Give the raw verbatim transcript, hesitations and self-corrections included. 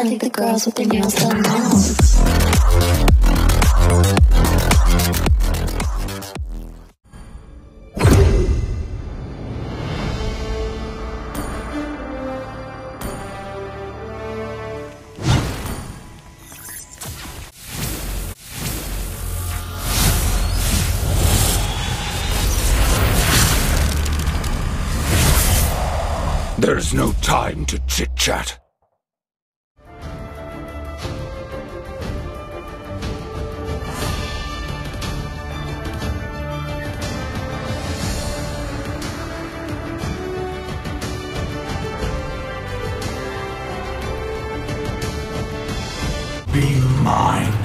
I think the girls with their nails done now. There's no time to chit-chat. Be mine.